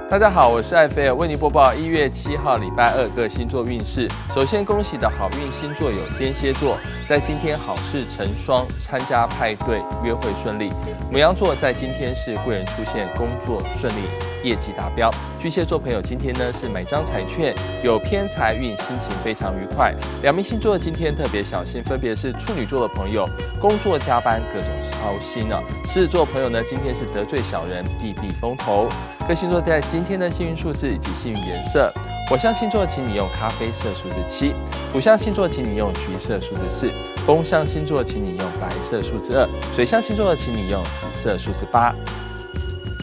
大家好，我是艾菲尔，为您播报1月7号礼拜二各星座运势。首先恭喜的好运星座有天蝎座，在今天好事成双，参加派对、约会顺利。牡羊座在今天是贵人出现，工作顺利，业绩达标。巨蟹座朋友今天呢是买张彩券，有偏财运，心情非常愉快。两名星座今天特别小心，分别是处女座的朋友，工作加班各种操心呢。狮子座朋友呢今天是得罪小人，避避风头。各星座在今天的幸运数字以及幸运颜色，火象星座请你用咖啡色数字7，土象星座请你用橘色数字4，风象星座请你用白色数字2，水象星座请你用紫色数字8。